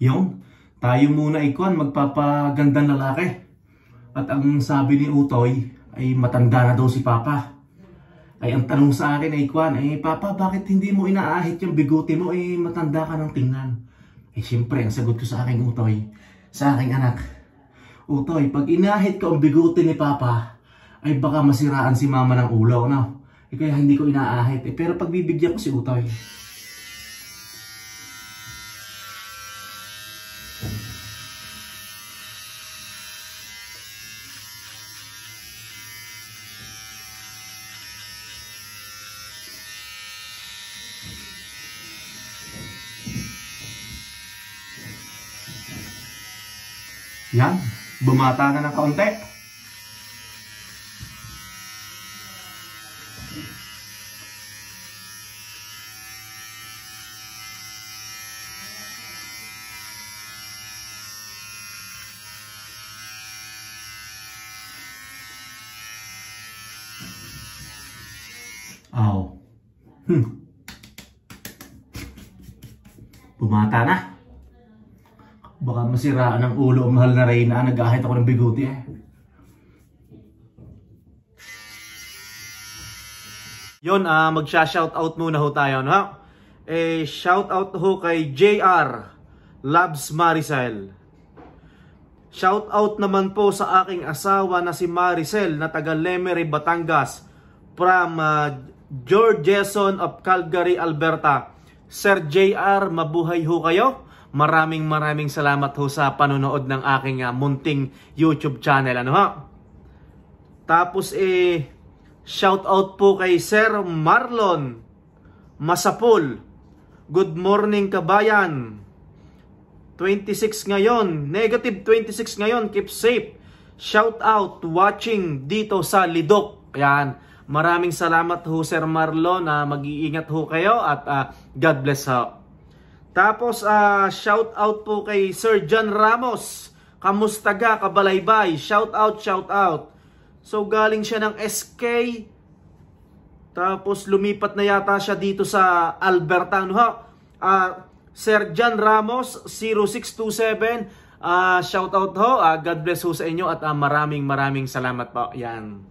Yung, tayo muna ikuan, magpapagandang lalaki. At ang sabi ni Utoy, ay matanda na daw si Papa. Ay ang tanong sa akin ay ikuan, Papa, bakit hindi mo inaahit yung biguti mo? Matanda ka ng tingnan. Siyempre, ang sagot ko sa aking Utoy, sa aking anak, Utoy, pag inaahit ko ang biguti ni Papa, ay baka masiraan si Mama ng ulo, no? Kaya hindi ko inaahit. Pero pagbibigyan ko si Utoy. Yan, bumata na ng kaunti. Bumata na. Baka masiraan ang ulo ang mahal na Reyna. Nag-ahit ako ng biguti Yun, magsha-shoutout muna ho tayo, no? Shoutout ho kay JR Loves Maricel. Shoutout naman po sa aking asawa na si Maricel na taga Lemery, Batangas, from George Jason of Calgary, Alberta. Sir JR, mabuhay ho kayo. Maraming salamat ho sa panonood ng aking munting YouTube channel. Ano ha? Tapos shout out po kay Sir Marlon Masapul. Good morning kabayan. 26 ngayon. Negative 26 ngayon. Keep safe. Shout out watching dito sa Lidok. Ayan. Maraming salamat ho Sir Marlon. Mag-iingat ho kayo at God bless ho. Tapos shout out po kay Sir John Ramos. Kamusta ga kabalaybay? Shout out, shout out. So galing siya ng SK. Tapos lumipat na yata siya dito sa Alberta. Ano ha? Sir John Ramos 0627. Shout out ho. God bless ho sa inyo at maraming salamat po. Yan.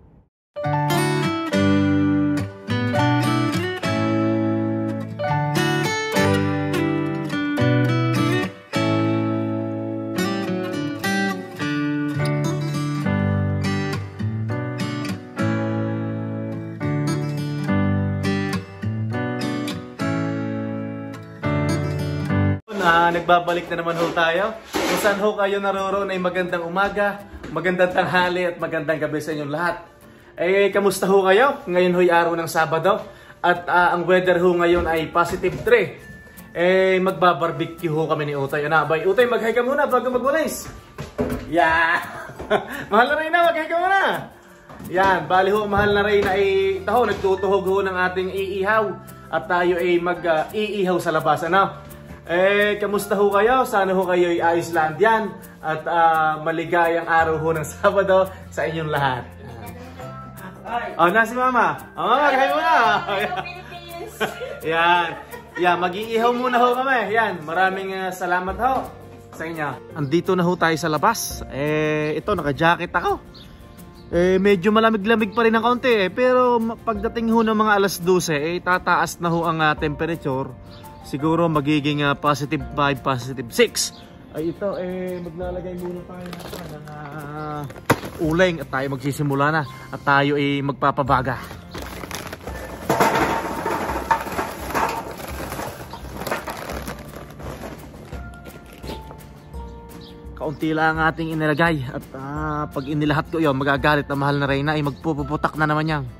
Nagbabalik na naman ho tayo. Kung saan ho kayo naroroon ay magandang umaga, magandang tanghali at magandang gabi sa inyong lahat. Kamusta ho kayo? Ngayon ho'y araw ng Sabado at ang weather ho ngayon ay positive 3. Magbabarbecue ho kami ni Utoy. Bay, Utoy, mag-hi ka muna bago mag-unays. Yeah! Mahal na Reyna, mag-hi ka muna. Yan, bali ho, mahal na Reyna ay nagtutuhog ho ng ating iihaw at tayo ay mag-iihaw sa labas. Kamusta ho kayo? Sana ho kayo ay ayos lang yan at maligayang araw ho ng Sabado sa inyong lahat. Na si Mama. Mama, mag-hi muna. Yan. Yan, mag-iihaw muna ho kami. Yan, maraming salamat ho sa inyo. Andito na ho tayo sa labas. Ito, naka-jacket ako. Medyo malamig-lamig pa rin ng kaunti pero pagdating ho ng mga alas 12, tataas na ho ang temperature. Siguro magiging positive 5, positive 6. Ito, maglalagay muna tayo ng uling at tayo magsisimula na. At tayo ay magpapabaga. Kaunti lang ang ating inilagay. At pag inilahat ko yun, magagalit na mahal na Reyna ay magpupuputak na naman yan.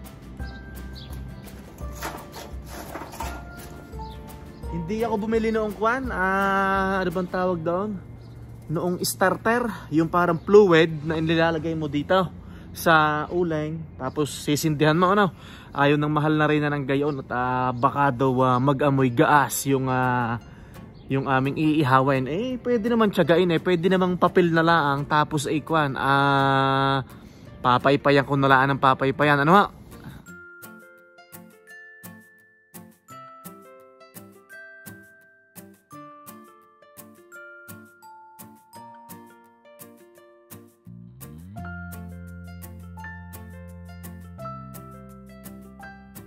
Hindi ako bumili noong kwan, ano bang tawag doon? Noong starter, yung parang fluid na inilalagay mo dito sa uling. Tapos sisindihan mo, ayaw ng mahal na Reyna ng gayon at baka daw mag-amoy gaas yung aming iihawin. Pwede naman tiyagain pwede namang papel na lang. Tapos kwan, papaypayan ko na laan ng papaypayan. Ano ha?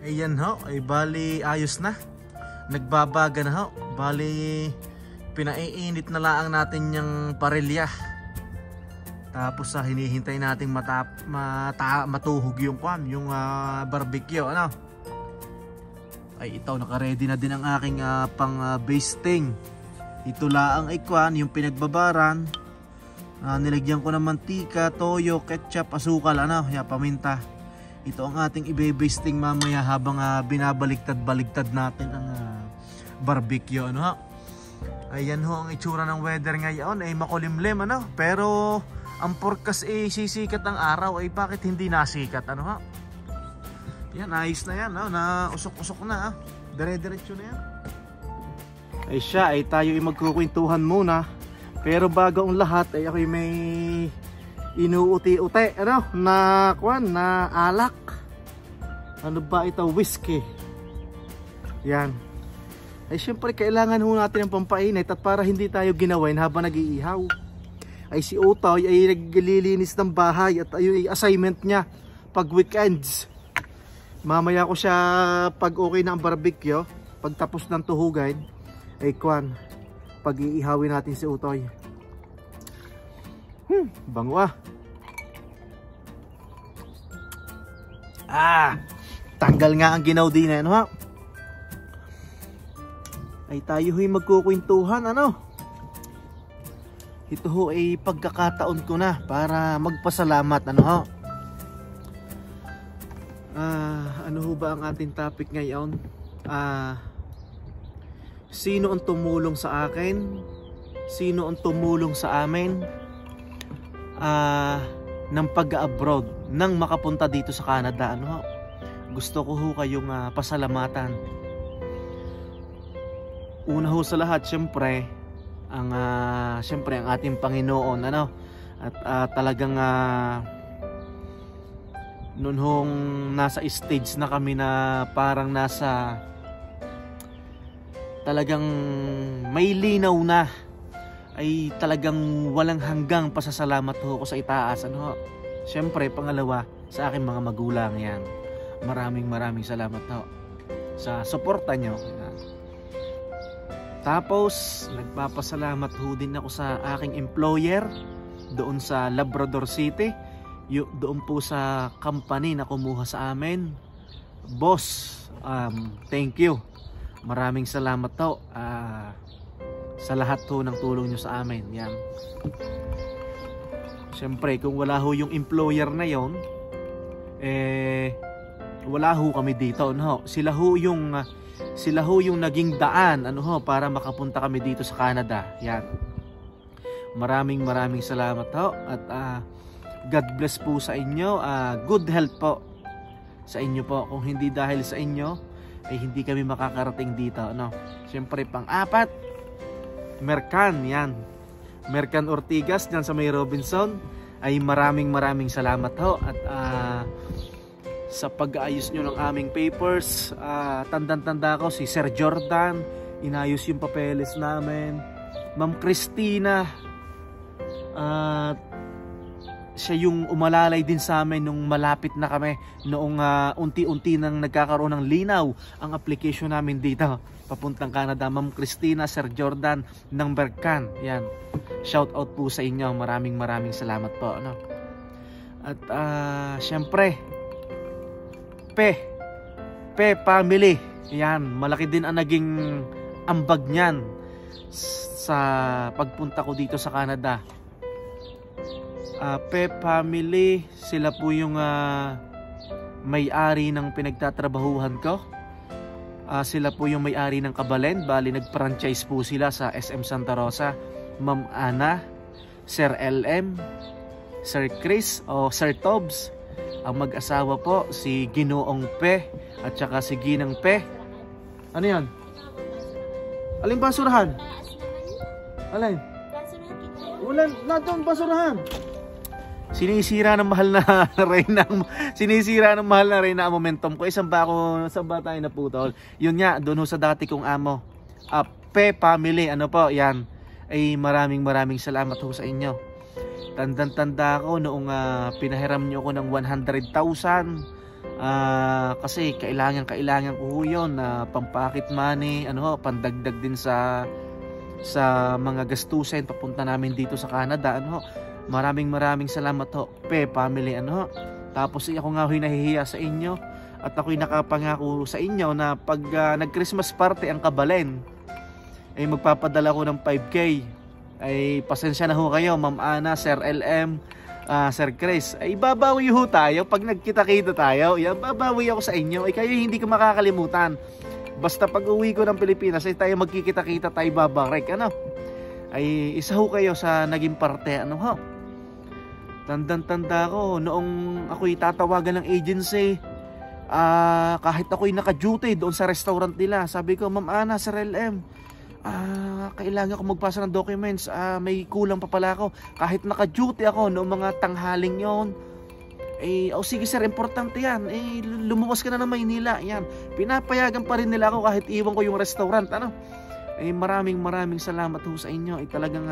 Ayan ho, ay bali ayos na. Nagbabaga na ho. Bali pinaiinit na lang natin yung parilya. Tapos hinihintay nating matuhog yung yung barbecue, ano? Ay ito, naka-ready na din ang aking pang basting. Ito laang ay yung pinagbabaran. Nilagyan ko ng mantika, toyo, ketchup, asukal, ano, paminta. Ito ang ating ibe-basting mamaya habang binabaliktad-baliktad natin ang barbecue, ano ha. Ayan ho ang itsura ng weather ngayon, ay makulimlim, ano. Pero ang forecast sisikat ang araw, ay bakit hindi nasikat, ano ha. Yan, ayos na yan, no? Na usok-usok na, dire-diretso na yan. Ay siya, ay tayo ay magkukwentuhan muna. Pero bago ang lahat ay ako may inuuti-uti, ano, na alak. Ano ba ito? Whiskey. Yan. Ay syempre kailangan ho natin ng pampainit at para hindi tayo ginawin habang nag-iihaw. Ay si Utoy ay naglilinis ng bahay at ayun ay assignment niya pag weekends. Mamaya ko siya pag okay na ang barbecue, pag tapos ng tuhugin, ay pag-iihawin natin si Utoy. Bango tanggal nga ang ginaw din, ano ha. Ay tayo ho'y magkukwentuhan, ano. Ito ho ay pagkakataon ko na para magpasalamat, ano ho. Ano ho ba ang ating topic ngayon? Sino ang tumulong sa akin? Sino ang tumulong sa amin ng pag-abroad, nang makapunta dito sa Canada, ano ho? Gusto ko ho kayong pasalamatan. Una ho sa lahat, syempre ang ating Panginoon, ano. At talagang noon hong nasa stage na kami na parang nasa talagang may linaw na, ay talagang walang hanggang pasasalamat ho ko sa itaas, ano ho. Syempre pangalawa sa aking mga magulang, yan. Maraming salamat ho sa suporta nyo. Tapos nagpapasalamat ho din ako sa aking employer doon sa Labrador City, doon po sa company na kumuha sa amin. Boss, thank you. Maraming salamat ho sa lahat ho ng tulong nyo sa amin. Yan. Siyempre kung wala ho yung employer na yon, wala ho kami dito, no? Sila ho yung naging daan, ano ho, para makapunta kami dito sa Canada. Yan. Maraming salamat ho at God bless po sa inyo. Good health po sa inyo po. Kung hindi dahil sa inyo ay hindi kami makakarating dito, no? Siyempre pang-apat, Mercan, yan. Mercan Ortigas dyan sa may Robinson, ay maraming salamat ho at sa pag-aayos nyo ng aming papers. Tandang-tanda ko si Sir Jordan, inayos yung papeles namin. Ma'am Christina, siya yung umalalay din sa amin nung malapit na kami, noong unti-unti nang nagkakaroon ng linaw ang application namin dito papuntang Canada. Ma'am Christina, Sir Jordan ng Mercan, yan. Shout out po sa inyo. Maraming salamat po, ano? At syempre Pe family, yan, malaki din ang naging ambag niyan sa pagpunta ko dito sa Canada. Pe family, sila po yung may-ari ng pinagtatrabahuhan ko. Sila po yung may-ari ng Kabalen. Bali nag-franchise po sila sa SM Santa Rosa. Ma'am Ana, Sir LM, Sir Chris o Sir Tobs. Ang mag-asawa po si Ginoong Pe at saka si Ginang Pe. Ano yan? Aling basurahan? Alin? Ulan, natong basurahan. Sinisira ng mahal na Reyna, sinisira ng mahal na Reyna ang momentum ko. Saan ba tayo naputol? Yun nga, doon ho sa dati kong amo. Pe family, ano po, yan. Ay maraming salamat ho sa inyo. Tandang-tanda ko noong pinahiram nyo ko ng 100,000 Kasi kailangan ko yun na pampakit money, pandagdag din sa mga gastusin papunta namin dito sa Canada. Maraming salamat ho, family. Tapos ako nga ho'y nahihiya sa inyo at ako'y nakapangako sa inyo na pag nag-Christmas party ang Kabalen ay magpapadala ko ng 5K. Ay pasensya na ho kayo, Ma'am Ana, Sir LM, Sir Chris. Ay babawi ho tayo pag nagkita-kita tayo. Yan, babawi ako sa inyo. Ay kayo hindi ko makakalimutan. Basta pag uwi ko ng Pilipinas ay tayo magkikita-kita, tayo babarek. Ay isa ho kayo sa naging parte. Tandang-tanda ko noong ako'y tatawagan ng agency, kahit ako'y naka-duty doon sa restaurant nila, sabi ko, Ma'am Ana, Sir LM, kailangan ko magpasa ng documents, may kulang pa pala ako. Kahit naka-duty ako noong mga tanghaling yon, sige sir, importante yan, lumuwas ka na ng Maynila, yan, pinapayagan pa rin nila ako kahit iwan ko yung restaurant. Maraming salamat ho sa inyo. Talagang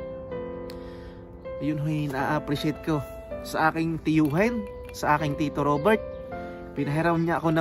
yun ho'y na-appreciate ko sa aking tiyuhin, sa aking Tito Robert. Pinahiram niya ako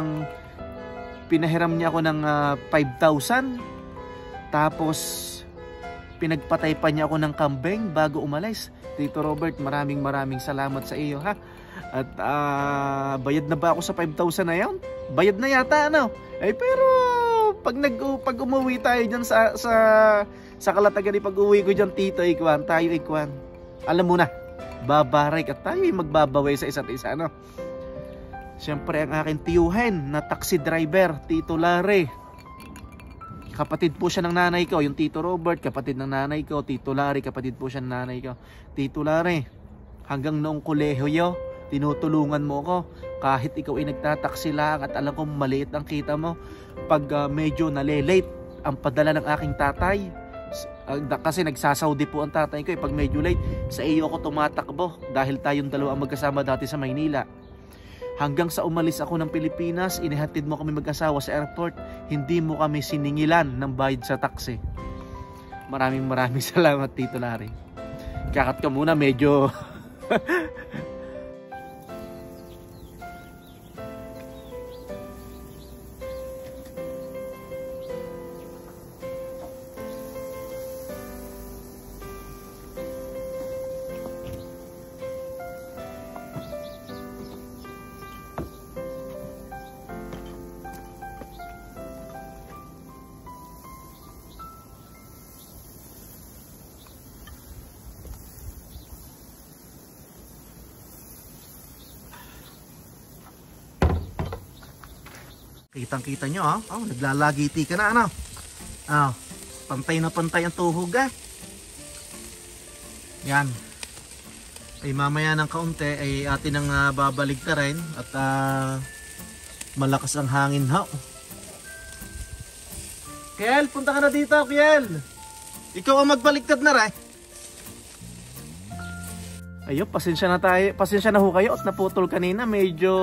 ng 5,000. Tapos pinagpatay pa niya ako ng kambing bago umalis. Tito Robert, maraming salamat sa iyo, ha. At bayad na ba ako sa 5,000 na yon? Bayad na yata, pero pag umuwi tayo dyan sa Kalatagan, pag uwi ko dyan, Tito Ikwan, tayo Ikwan, alam mo na, babarek at tayo magbabawi sa isa't isa. Siyempre ang aking tiyuhin na taxi driver, Tito Larry. Kapatid po siya ng nanay ko, yung Tito Robert, kapatid ng nanay ko. Tito Larry, kapatid po siya ng nanay ko. Tito Larry, hanggang noong kolehiyo, tinutulungan mo ko. Kahit ikaw ay nagtataksi lang at alam kong maliit ang kita mo, pag medyo nalilate ang padala ng aking tatay, kasi nagsasaudi po ang tatay ko, pag medyo late, sa iyo ako tumatakbo dahil tayong dalawa ang magkasama dati sa Maynila. Hanggang sa umalis ako ng Pilipinas, inihatid mo kami mag-asawa sa airport, hindi mo kami siningilan ng bayad sa taxi. Maraming salamat, Tito Larry. Kakat ka muna, medyo kitang-kita nyo, naglalagiti ka na, pantay na pantay ang tuhog, yan. Ay mamaya ng kaunti ay atin ang babaligtarin at malakas ang hangin, Kiel, punta ka na dito, Kiel. Ikaw ang magbaligtad na rin. Ayun, pasensya na ho kayo at naputol kanina, medyo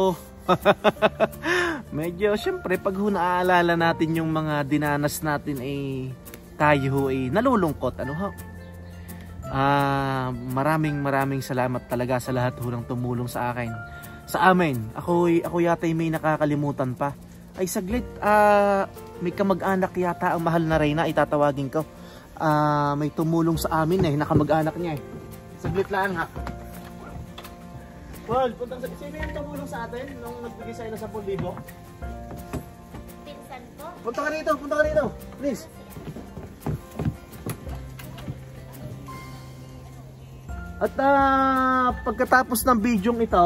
syempre pag naaalala natin yung mga dinanas natin, tayo nalulungkot. Maraming salamat talaga sa lahat ng tumulong sa akin, sa amin. Ako yata may nakakalimutan pa. Ay saglit, may kamag-anak yata ang mahal na Reyna, itatawagin ko. May tumulong sa amin, nakamag-anak niya. Saglit lang, ha. Paul, sino yung tumulong sa atin nung nagbigay sa'yo ng 10,000? Pinsan ko. Punta ka dito, please. At pagkatapos ng bidyong ito,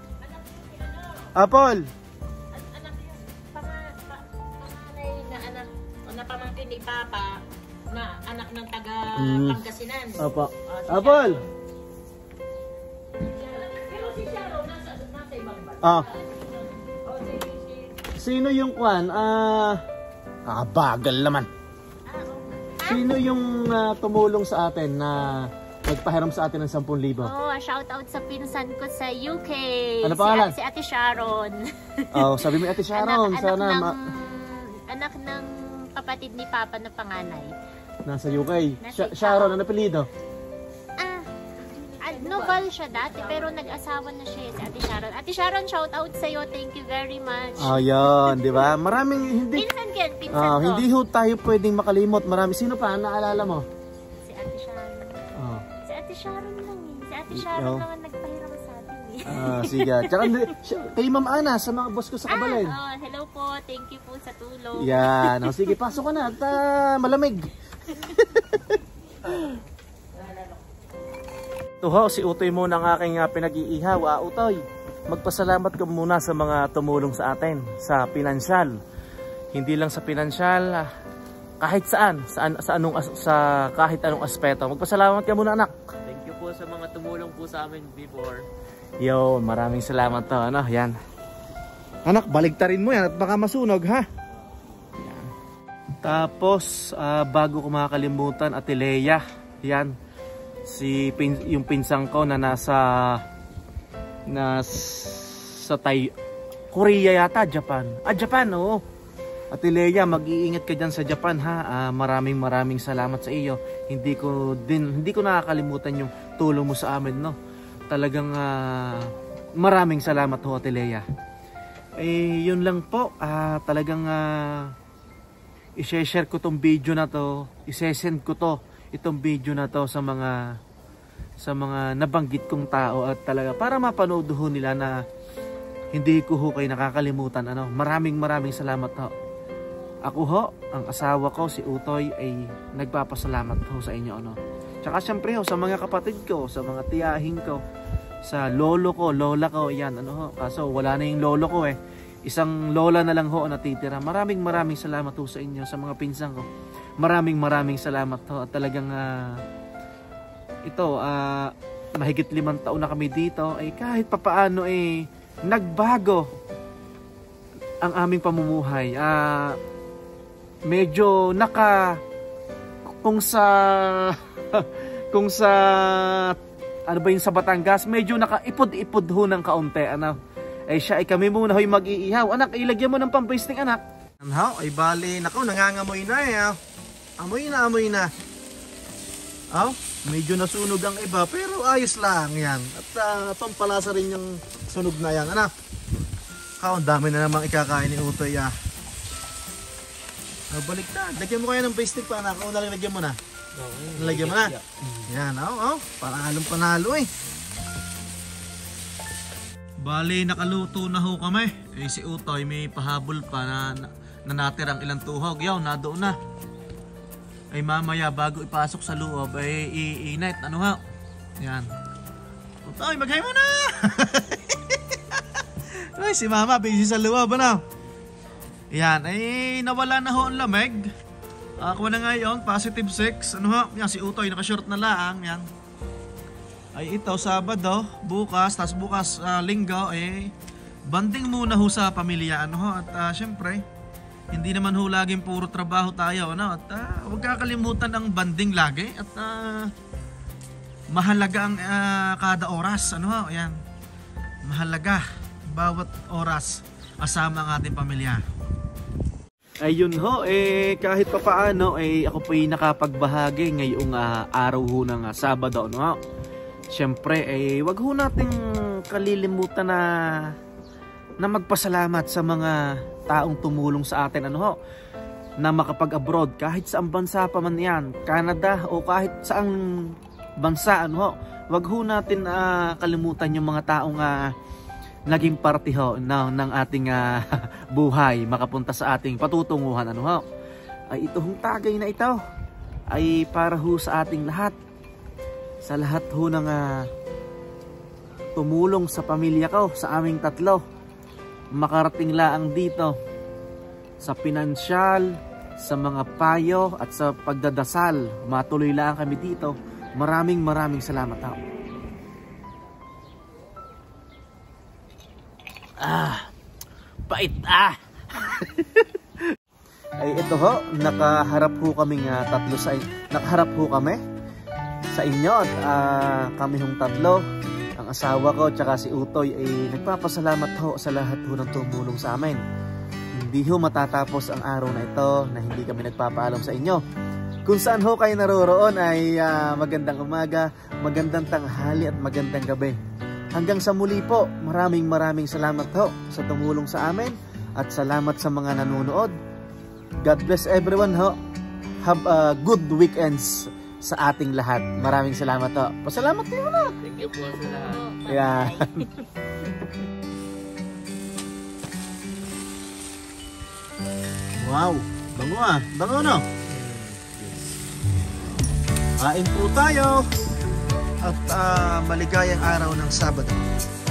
Paul, anak yung panganay na anak na pamangkin ni Papa na anak ng taga Pangasinan. Opo. Paul. Pero si Sharon nasa ibang bansa. Sino yung kwan? Bagal naman. Sino yung tumulong sa atin na nagpahiram sa atin ng 10,000? Shout out sa pinsan ko sa UK. Ano pangalan? Si Ate Sharon. Sabi mo Ate Sharon, anak ng kapatid ni Papa na panganay. Nasa UK. Sharon, ano apelyido? Nagnoval siya dati, pero nag-asawa na siya si Ate Sharon. Ate Sharon, shout out sa'yo. Thank you very much. Ayun, di ba? Maraming hindi... Pinsan Ken, pinsan ko. Hindi ho tayo pwedeng makalimot. Marami. Sino pa? Naalala mo? Si Ate Sharon. Si Ate Sharon lang eh. Si Ate Sharon lang ang nagpahiram sa atin eh. Sige. Tsaka kay Ma'am Ana, sa mga boss ko sa Kabalin. Hello po. Thank you po sa tulong. Yan. Sige, pasok ka na at malamig. Ito ho, si Utoy muna ang aking pinag-iihaw. Utoy, magpasalamat ka muna sa mga tumulong sa atin sa pinansyal. Hindi lang sa pinansyal, kahit saan, sa kahit anong aspeto. Magpasalamat ka muna, anak. Thank you po sa mga tumulong po sa amin before. Yo, maraming salamat to. Ano, yan. Anak, baligtarin mo yan at baka masunog, ha? Yan. Tapos, bago ko makakalimutan, Ate Leia, yan. Yung pinsang ko na nasa Korea yata, Japan. Japan, oo. Ate Leia, mag-iingat ka dyan sa Japan, ha. Maraming salamat sa iyo. Hindi ko nakakalimutan yung tulong mo sa amin, no. Talagang maraming salamat ho, Ate Leia. Yun lang po. Talagang i-share ko tong video na to. I-send ko itong video na to sa mga nabanggit kong tao at talaga para mapanood ho nila na hindi ko ho kayo nakakalimutan. Maraming salamat ho. Ako ho, ang asawa ko si Utoy ay nagpapasalamat ho sa inyo. Tsaka syempre ho sa mga kapatid ko, sa mga tiyahin ko, sa lolo ko, lola ko, yan kaso wala na yung lolo ko isang lola na lang ho natitira. Maraming salamat ho sa inyo, sa mga pinsan ko. Maraming salamat ho at talagang mahigit 5 taon na kami dito kahit papaano nagbago ang aming pamumuhay. Medyo kung sa ano ba yun sa Batangas, medyo nakaipod-ipod ho ng kaunti. Siya kami muna ho'y mag-iihaw. Anak, ilagyan mo ng pampasting, anak. Ay bali, nako, nangangamoy na amoy na. Medyo nasunog ang iba pero ayos lang yan. At pampalasa rin yung sunog na yan. Ang dami na namang ikakain ni Utoy. Baliktad. Lagyan mo kaya ng pasting pa, anak. Lagyan mo na. Lagyan mo na. Yan, panalo Bali, nakaluto na ho kami. Si Utoy may pahabol pa na natirang ilang tuhog. Nadoon na. Mamaya bago ipasok sa loob iinit. Yan. Utoy, maghay mo na. Si mama busy sa loob. Yan, nawala na ho ang lamig. Ako na ngayon, positive 6. Yan, si Utoy naka-short na lang. Yan. Ito, Sabado, bukas, tas bukas Linggo, banding muna ho sa pamilya. At syempre, hindi naman ho laging puro trabaho tayo. At huwag kakalimutan ang banding lagi. At mahalaga ang kada oras. Yan. Mahalaga bawat oras kasama ang ating pamilya. Ayun ho, kahit pa paano, ako po ay nakapagbahagi ngayong araw ho ng Sabado. Siyempre, wag ho nating kalilimutan na magpasalamat sa mga taong tumulong sa atin. Na makapag-abroad, kahit saang bansa pa man yan, Canada o kahit saang bansa. Wag ho natin kalimutan yung mga taong naging parte ho ng ating buhay, makapunta sa ating patutunguhan. Ito hong tagay na ito ay para ho sa ating lahat, sa lahat ho ng tumulong sa pamilya ko, sa aming tatlo, makarating laang dito sa pinansyal, sa mga payo at sa pagdadasal. Matuloy lang kami dito. Maraming salamat ho. Pait ito ho, nakaharap ho kaming tatlo nakaharap ho kami sa inyo at kami hong tatlo, ang asawa ko tsaka si Utoy nagpapasalamat ho sa lahat ho ng tumulong sa amin. Hindi ho matatapos ang araw na ito na hindi kami nagpapaalam sa inyo. Kung saan ho kayo naroroon ay magandang umaga, magandang tanghali at magandang gabi. Hanggang sa muli po, maraming salamat ho sa tumulong sa amin at salamat sa mga nanonood. God bless everyone ho. Have a good weekends sa ating lahat. Maraming salamat ho. Pasalamat kayo na. Thank you po sa lahat. Yeah. Wow, bango bango no? Kain po tayo at maligayang araw ng Sabado.